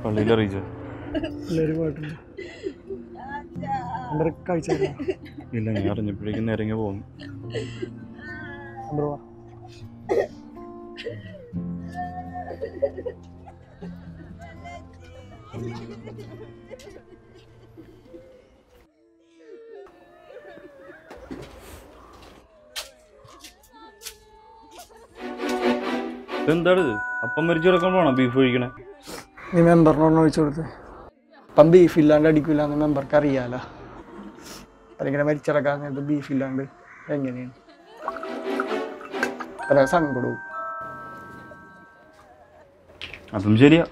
പള്ളിയിൽ അറിയിച്ചോ? ഇല്ല, ഞാൻ അറിഞ്ഞപ്പോഴേക്കും ഇറങ്ങി പോകുന്നു. എന്താണ് അപ്പം മരിച്ചു കിടക്കുമ്പോഴാണോ ബീഫ് കഴിക്കണേ? നീ മെമ്പറിനോട് ഒഴിച്ചു കൊടുത്ത് അപ്പം ബീഫ് ഇല്ലാണ്ട് അടിക്കില്ലാന്ന് മെമ്പർക്ക് അറിയാലോ. അതിങ്ങനെ മരിച്ചിടക്കാൻ നേരത്ത് ബീഫ് ഇല്ലാണ്ട് എങ്ങനെയാണ് അതൊക്കെ സങ്കടവും. അതും ശരിയാ.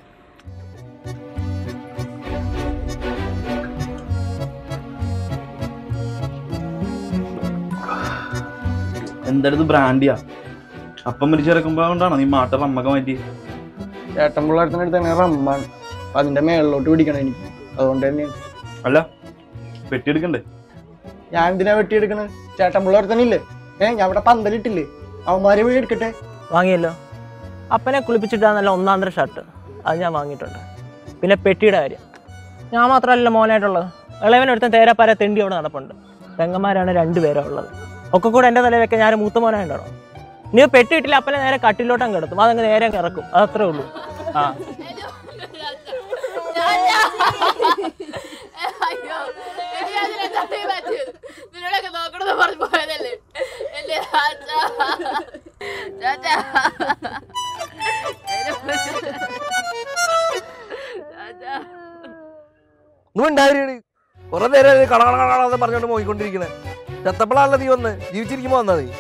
എന്തായാലും ബ്രാൻഡിയാ. അപ്പം മരിച്ചിറക്കുമ്പോ കൊണ്ടാണോ നീ മാട്ട റമ്മൊക്കെ മാറ്റി? ചേട്ടൻ പിള്ളേർത്തിൻ്റെ അടുത്ത് തന്നെ റമ്മാണ്. അപ്പം അതിൻ്റെ മേളിലോട്ട് പിടിക്കണം എനിക്ക്. അതുകൊണ്ട് തന്നെയാണ്. അല്ല, വെട്ടിയെടുക്കണ്ടേ? ഞാൻ എന്തിനാ വെട്ടിയെടുക്കണത്? ചേട്ടൻ പിള്ളേർത്തന്നെ ഞാൻ ഇവിടെ പന്തലിട്ടില്ലേ, അവന്മാരെ പോയി എടുക്കട്ടെ. വാങ്ങിയല്ലോ. അപ്പനെ കുളിപ്പിച്ചിട്ടാ നല്ല ഒന്നാന്തര ഷർട്ട്, അത് ഞാൻ വാങ്ങിയിട്ടുണ്ട്. പിന്നെ പെട്ടിയുടെ കാര്യം ഞാൻ മാത്രമല്ല മോനായിട്ടുള്ളത്. ഇളവനൊരുത്തൻ തേരാപ്പാര തെണ്ടി അവിടെ നടപ്പുണ്ട്. പെങ്ങന്മാരാണ് 2 പേരാ ഉള്ളത്. ഒക്കെ കൂടെ എൻ്റെ തലയിലൊക്കെ ഞാൻ മൂത്ത മോനായിട്ടാണോ? നീ പെട്ടി ഇട്ടില്ല, അപ്പനെ നേരെ കട്ടിലോട്ടങ്ങ് കിടത്തും. അതങ്ങ് നേരെ ഇറക്കും. അതത്രേ ഉള്ളൂ. ആ കുറെ നേരം കളകളാന്ന് പറഞ്ഞോണ്ട് പോയിക്കൊണ്ടിരിക്കണേ. ചത്തപ്പളാണല്ലോ നീ വന്ന്, ജീവിച്ചിരിക്കുമ്പോ വന്നാ നീ.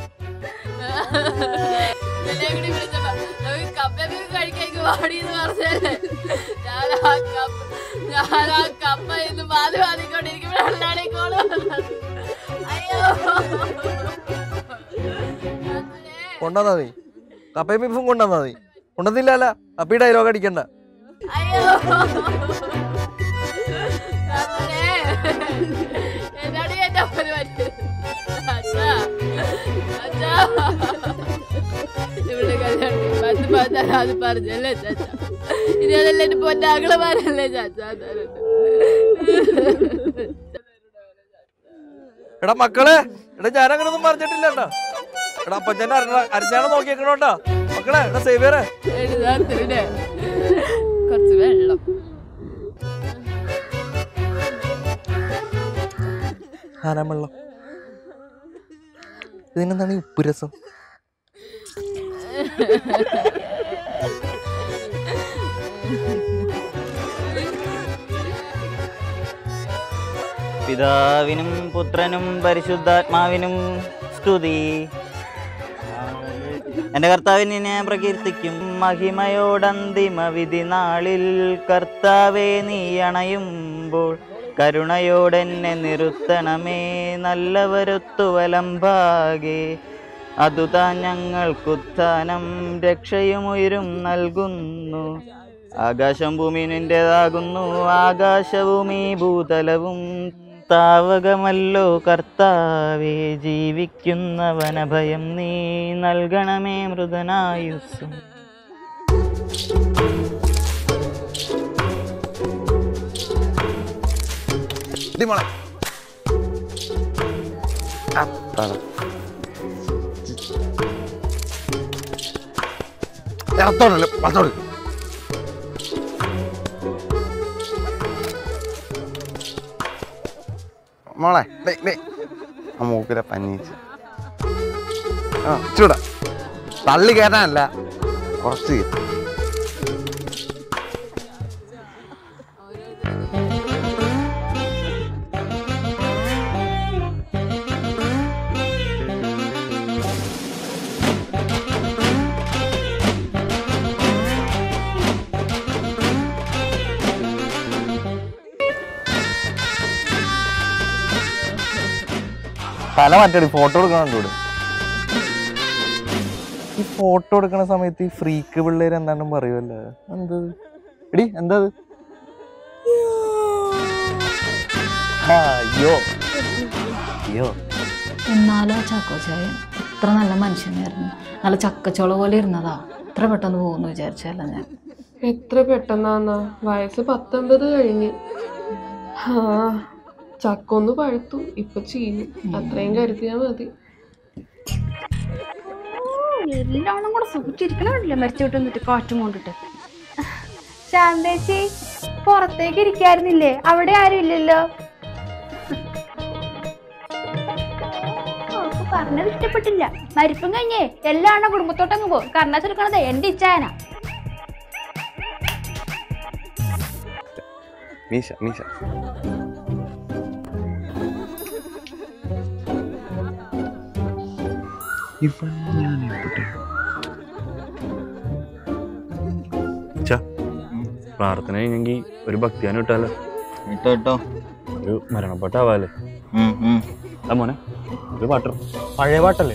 കൊണ്ടുവന്നാ നീ കപ്പയും ബീഫും കൊണ്ടുവന്നാ നീ. കൊണ്ടുവന്നില്ല അപ്പൊ ഈ ഡയലോഗ് അടിക്കണ്ട. അത് പറഞ്ഞല്ലേ ചാച്ച, ഇനി അതല്ലേ എന്റെ പൊന്നാകളമാരല്ലേ ചാച്ച. എടാ മക്കളെ, എടാ ഞാനങ്ങനൊന്നും പറഞ്ഞിട്ടില്ല. എടാ അപ്പച്ചന്റെ അരഞ്ഞാണ് നോക്കിയേക്കണോട്ടാ മക്കളെ. എടാ സേവിയറെ കുറച്ച് വെള്ളം. വെള്ളം ഇതിനെന്താണ് ഈ ഉപ്പ് രസം? പിതാവിനും പുത്രനും പരിശുദ്ധാത്മാവിനും സ്തുതി. എൻ്റെ കർത്താവിനെ ഞാൻ പ്രകീർത്തിക്കും മഹിമയോടന്തിമ വിധി നാളിൽ. കർത്താവേ നീ അണയുമ്പോൾ കരുണയോടെന്നെ നിർത്തണമേ. നല്ലവരൊത്തു വലംഭാഗേ അതുതാൻ ഞങ്ങൾക്കുത്ഥാനം രക്ഷയുമുയരും നൽകുന്നു. ആകാശം ഭൂമി നിന്റേതാകുന്നു, ആകാശവും ഈ ഭൂതലവും താവകമല്ലോ കർത്താവേ. ജീവിക്കുന്നവനഭയം നീ നൽകണമേ മൃതനായുസ്സും. മോളെ മൂക്കിലെ പനീച്ച് ചൂടാ തള്ളി കയറാനല്ല, കുറച്ച് തല മാറ്റടി. ഫോട്ടോ എടുക്കണോട് ഈ ഫോട്ടോ എടുക്കണ സമയത്ത് ഈ ഫ്രീക്ക് പിള്ളേര് എന്താണ്ടും പറയുമല്ലോ. എന്തത് എടി എന്തത്? അയ്യോ അയ്യോ. എന്നാലും ആ ചാക്കോച്ചായൻ ഇത്ര നല്ല മനുഷ്യനായിരുന്നു. നല്ല ചക്കച്ചോള പോലെ ഇരുന്നതാ. ഇത്ര പെട്ടെന്ന് പോകുന്നു വിചാരിച്ചല്ല ഞാൻ. എത്ര പെട്ടെന്നാന്നാ, വയസ്സ് 19 കഴിഞ്ഞ്. ആ ചക്കൊന്ന് പഴുത്തു, ഇപ്പൊ ചീഞ്ഞു. അത്രയും കരുതിയാ മതി. എല്ലാവരും കൂടെ സൂക്ഷിച്ചിരിക്കണമില്ല, മരിച്ചു വിട്ട് കാറ്റും കൊണ്ടിട്ട്. ശാന്തേച്ചി പുറത്തേക്ക് ഇരിക്കായിരുന്നില്ലേ? അവിടെ ആരും ഇല്ലല്ലോ. പറഞ്ഞത് ഇഷ്ടപ്പെട്ടില്ല. മരിപ്പും കഴിഞ്ഞേ എല്ലാവരുടെ കുടുംബത്തോട്ടങ്ങ് പോകും. കർണാച്ചെടുക്കണത് എന്റെ ഇച്ഛായന. മീശ മീശ പ്രാർത്ഥന കഴിഞ്ഞെങ്കിൽ ഒരു ഭക്തിയാനം ഇട്ടാലോ? കേട്ടോ, ഒരു മരണപ്പെട്ടാവാല്ലേ? മോനെ ഒരു പാട്ട്, പഴയ പാട്ടല്ലേ?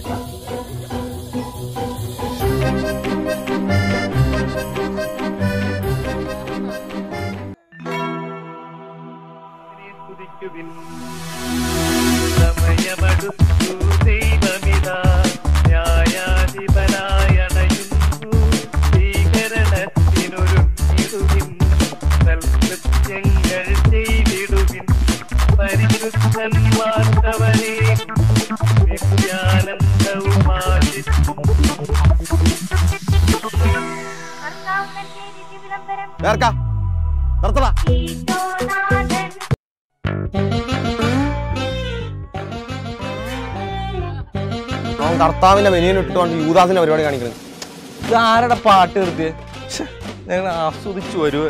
കർത്താവിന്റെ മെനുവിന് ഇട്ടുകൊണ്ട് യൂദാസിന്റെ പരിപാടി കാണിക്കുന്നത്. ഇത് ആരുടെ പാട്ട് നിർത്തിയേ? ഞങ്ങൾ ആസ്വദിച്ചു വരുവേ.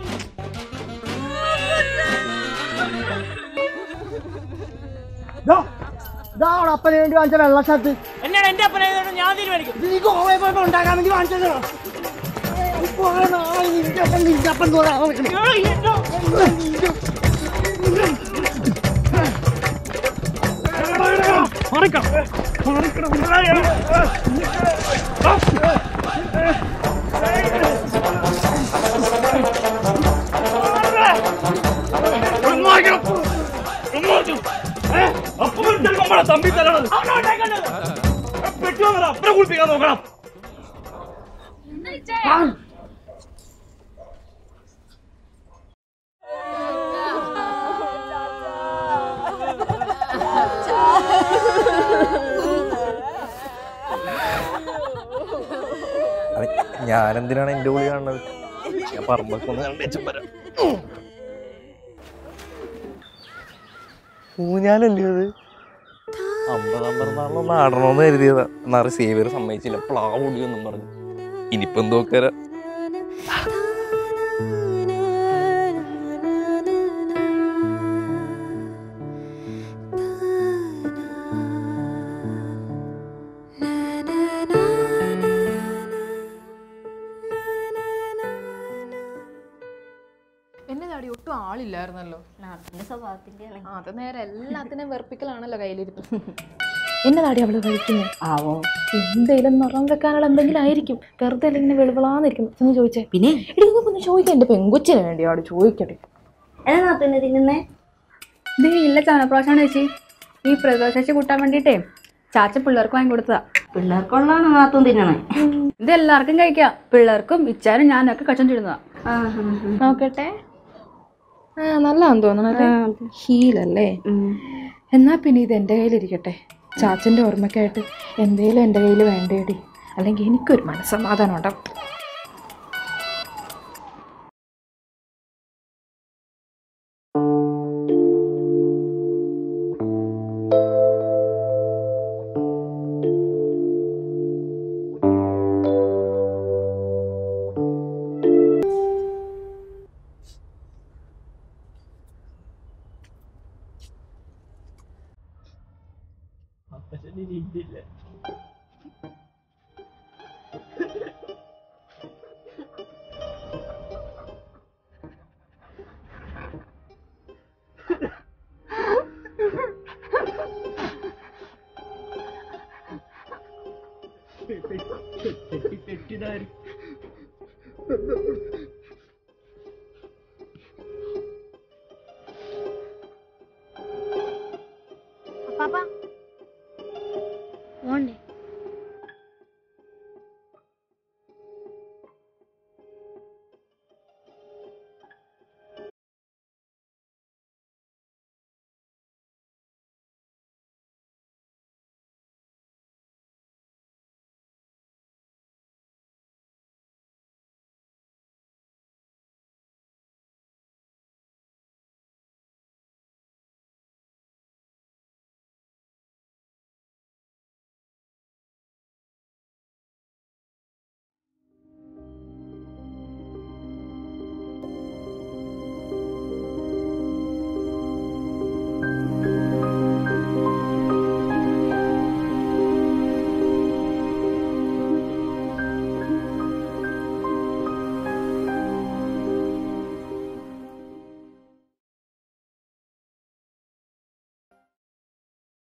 അപ്പനെ വേണ്ടി വാങ്ങിച്ച വെള്ള ഷർട്ട് എന്നാണ് എന്റെ അപ്പനെ ഞാൻ തീരുമാനിക്കും. നീ ഗോവയിൽ പോയപ്പോ ഉണ്ടാക്കാൻ വേണ്ടി വാങ്ങിച്ചതോ? നിന്റെ അപ്പം തമ്പി തരണം പെട്ടുവന്നോ അപ്പുറം കുളിപ്പിക്കാൻ നോക്കണം. ഞാനെന്തിനാണ് എന്റെ വിളി കാണുന്നത്? ഞാൻ പറമ്പൊക്കെ കണ്ടേച്ചും വരാം. ഊഞ്ഞാലല്ലേ അത്? 50 പിറന്നാളിലൊന്ന് ആടണമെന്ന് കരുതിയതാ. എന്നാറ് സേവിയർ സമ്മതിച്ചില്ല, പ്ലാവ് ഒടിയൊന്നും പറഞ്ഞു. ഇനിയിപ്പോ എന്തോക്കര. എന്നതാടി ഒട്ടും ആളില്ലായിരുന്നല്ലോ. അത് നേരെ എല്ലാത്തിനും വെറുപ്പിക്കലാണല്ലോ കയ്യിലിരിപ്പ്. എന്നതാടി അവള് കഴിക്കുന്നത്? ആവോ എന്തെങ്കിലും നിറം വെക്കാനുള്ള എന്തെങ്കിലും ആയിരിക്കും. വെറുതെ അല്ലെങ്കിൽ വെളുവിളാന്നിരിക്കും. ഒന്ന് ചോദിച്ചേ. പിന്നെ ഇതൊന്ന് ചോദിക്കാം, എന്റെ പെങ്കൊച്ചിന് വേണ്ടി അവിടെ ചോദിക്കട്ടെ. തിന്നുന്നേ ഇത് ഇല്ല ചാനപ്രാവശ്യമാണ് ചേച്ചി. ഈ പ്രദോശേച്ചി കൂട്ടാൻ വേണ്ടിട്ടേ ചാച്ച പിള്ളേർക്ക് വാങ്ങി കൊടുത്തതാ. പിള്ളേർക്കുള്ളതാണ് നാത്തും തിന്നണേ. ഇത് എല്ലാവർക്കും കഴിക്കാം. പിള്ളേർക്കും ഇച്ചാനും ഞാനൊക്കെ കച്ചോണ്ടിരുന്നതാ. നോക്കട്ടെ. നല്ലതാന്ന് തോന്നണല്ലേ? ഹീലല്ലേ? എന്നാ പിന്നെ ഇത് എൻ്റെ കയ്യിലിരിക്കട്ടെ. ചാച്ചൻ്റെ ഓർമ്മയ്ക്കായിട്ട് എന്തേലും എൻ്റെ കയ്യിൽ വേണ്ടേടി, അല്ലെങ്കിൽ എനിക്കൊരു മനസ്സമാധാനം ഉണ്ടാവും.